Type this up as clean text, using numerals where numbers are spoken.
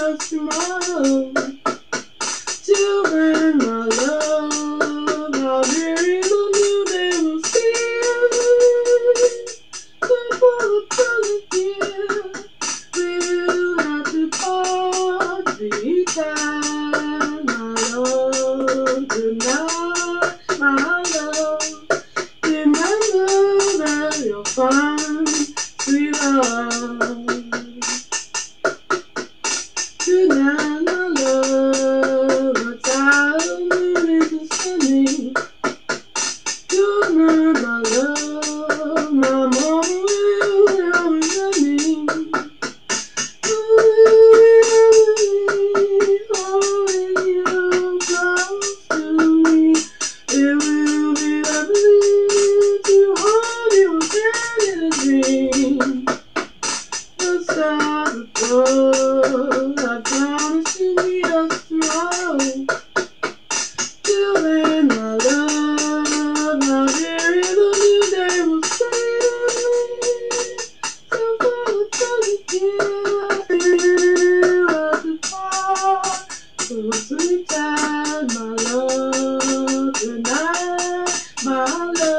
us tomorrow. Till then, my love, how dreary the new day will seem. So for the present year, we'll have to part the time, my love. Good night, my love. Remember that you'll find sweet love. Good night, my love. A tide of moon is descending. Good night, my love. My mama will always let me. Holding you close to me. It will be lovely to hold you again in a dream. The stars above, I promise to meet us tomorrow. Till then, my love, how dear the new day will spring. So for the present year, we'll have to part. So sweet time, my love. Good night, my love.